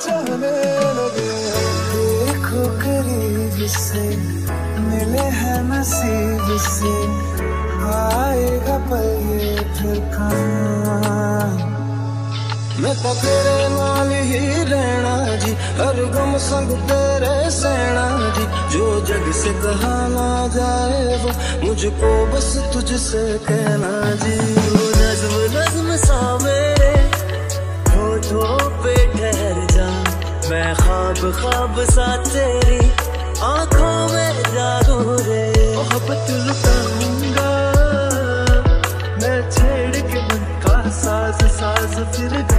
चाहने लगे। देखो करीब से मिले हैं नसीब से, आएगा पल ये फिर कहाँ। मैं तो तेरे नाल ही रहना जी, हर गम संग तेरे सहना जी। जो जग से कहा ना जाए वो मुझको बस तुझसे कहना जी। वो नज़्म नज़्म सा मेरे होठों पे ठहर जा, मैं ख्वाब ख्वाब सा तेरी आंखों में जागो रे। मोहब्बत लुटाऊंगा मैं छेड़ के मन का साज साज फिर